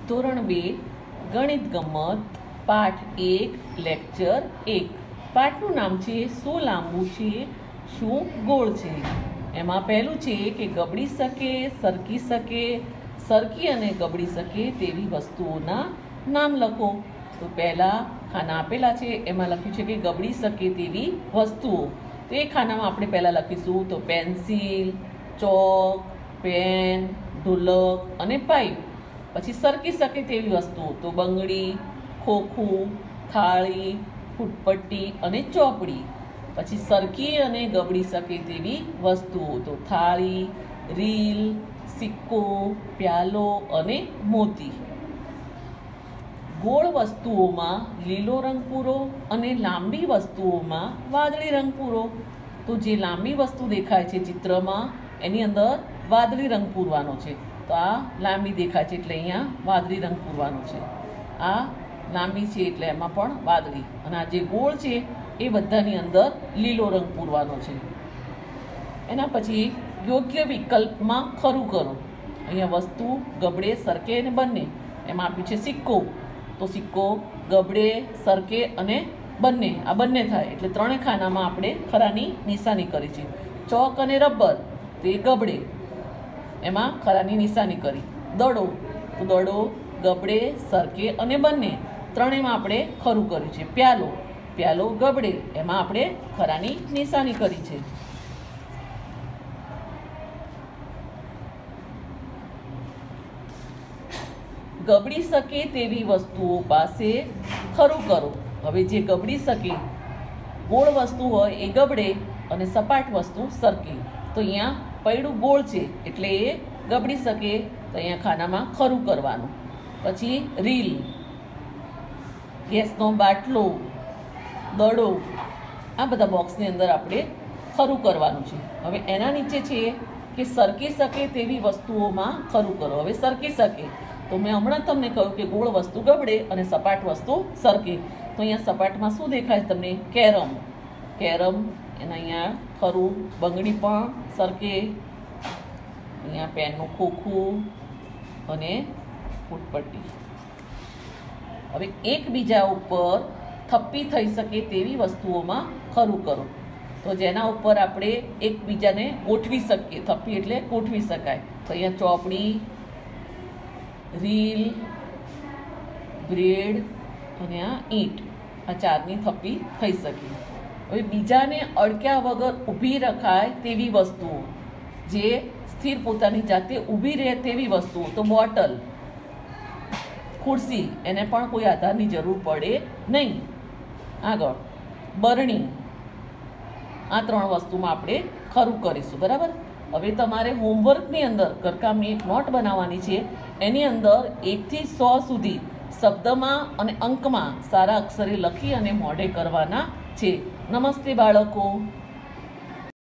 ધોરણ 2 ગણિત ગમ્મત પાઠ 1 લેક્ચર 1 પાઠનું નામ છે શું લાંબુ છે શું ગોળ છે। એમાં પહેલું છે કે ગબડી શકે સરકી શકે સરકી અને ગબડી શકે તેવી વસ્તુઓના નામ લખો। તો પહેલા ખાના આપેલા છે એમાં લખ્યું છે કે ગબડી શકે તેવી વસ્તુઓ। તો એ ખાનામાં આપણે પહેલાં લખીશું તો પેન્સિલ ચોક પેન ઢોલક અને પાઇપ। પછી સરકી શકે તેવી વસ્તુઓ તો બંગડી ખોખું થાળી ફૂટપટ્ટી અને ચોપડી। પછી સરકી અને ગબડી શકે તેવી વસ્તુઓ તો થાળી રીલ સિક્કો પ્યાલો અને મોતી। ગોળ વસ્તુઓમાં લીલો રંગ પૂરો અને લાંબી વસ્તુઓમાં વાદળી રંગ પૂરો। તો જે લાંબી વસ્તુ દેખાય છે ચિત્રમાં એની અંદર વાદળી રંગ પૂરવાનો છે। તો આ લાંબી દેખાય છે એટલે અહીંયા વાદળી રંગ પૂરવાનો છે। આ લાંબી છે એટલે એમાં પણ વાદળી અને આ જે ગોળ છે એ બધાની અંદર લીલો રંગ પૂરવાનો છે। એના પછી યોગ્ય વિકલ્પમાં ખરું કરો। અહીંયા વસ્તુ ગબડે સરકે અને બંને એમાં આપ્યું છે સિક્કો। તો સિક્કો ગબડે સરકે અને બંને આ બંને થાય એટલે ત્રણેય ખાનામાં આપણે ખરાની નિશાની કરી છે। ચોક અને રબર તે ગબડે એમાં ખરાની નિશાની કરી। દડો તો દડો ગબડે સરકે અને બંને ત્રણેયમાં આપણે ખરું કર્યું છે। પ્યાલો પ્યાલો ગબડે એમાં આપણે ખરાની નિશાની કરી છે। ગબડી શકે તેવી વસ્તુઓ પાસે ખરું કરો। હવે જે ગબડી શકે ગોળ વસ્તુ હોય એ ગબડે અને સપાટ વસ્તુ સરકે। તો અહીંયા પૈડું ગોળ છે એટલે એ ગબડી શકે તો અહીંયા ખાનામાં ખરું કરવાનું। પછી રીલ ગેસનો બાટલો દડો આ બધા બોક્સની અંદર આપણે ખરું કરવાનું છે। હવે એના નીચે છે કે સરકી શકે તેવી વસ્તુઓમાં ખરું કરો। હવે સરકી શકે તો મેં હમણાં તમને કહ્યું કે ગોળ વસ્તુ ગબડે અને સપાટ વસ્તુ સરકે। તો અહીંયા સપાટમાં શું દેખાય તમને કેરમ કેરમ એના અહીંયા ખરું બંગડી પણ સરકે અહીંયા પેનનું ખોખું અને ફૂટપટ્ટી। હવે એકબીજા ઉપર થપ્પી થઈ શકે તેવી વસ્તુઓમાં ખરું કરો। તો જેના ઉપર આપણે એકબીજાને ગોઠવી શકીએ થપ્પી એટલે ગોઠવી શકાય તો અહીંયા ચોપડી રીલ બ્રેડ અને આ ઈંટ આ ચારની થપ્પી થઈ શકે। હવે બીજાને અડક્યા વગર ઊભી રખાય તેવી વસ્તુઓ જે સ્થિર પોતાની જાતે ઊભી રહે તેવી વસ્તુઓ તો બોટલ ખુરશી એને પણ કોઈ આધારની જરૂર પડે નહીં। આગળ બરણી આ ત્રણ વસ્તુમાં આપણે ખરું કરીશું બરાબર। હવે તમારે હોમવર્કની અંદર ઘરકામની એક નોટ બનાવવાની છે એની અંદર 1 થી 100 સુધી શબ્દમાં અને અંકમાં સારા અક્ષરે લખી અને મોઢે કરવાના છે। નમસ્તે બાળકો।